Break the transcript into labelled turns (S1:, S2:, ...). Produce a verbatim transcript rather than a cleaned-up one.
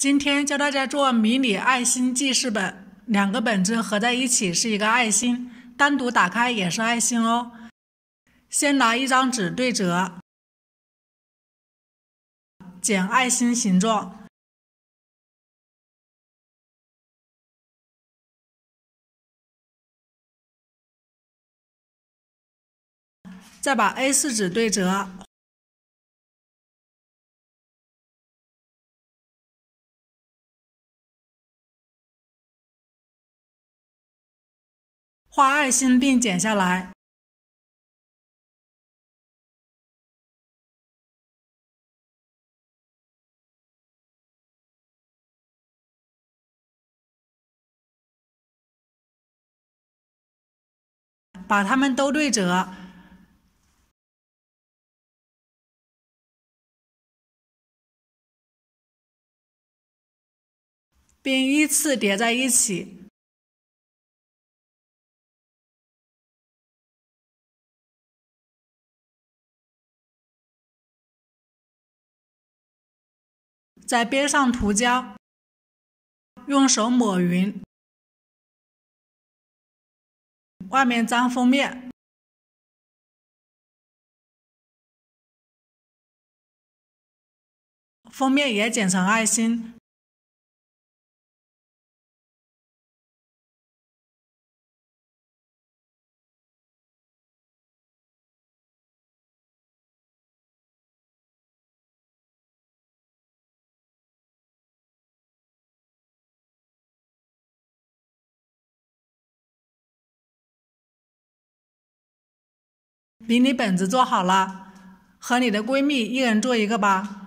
S1: 今天教大家做迷你爱心记事本，两个本子合在一起是一个爱心，单独打开也是爱心哦。先拿一张纸对折，剪爱心形状，再把 A 四 纸对折，画爱心并剪下来。把它们都对折，并依次叠在一起。在边上涂胶，用手抹匀，外面粘封面，封面也剪成爱心。迷你本子做好了，和你的闺蜜一人做一个吧。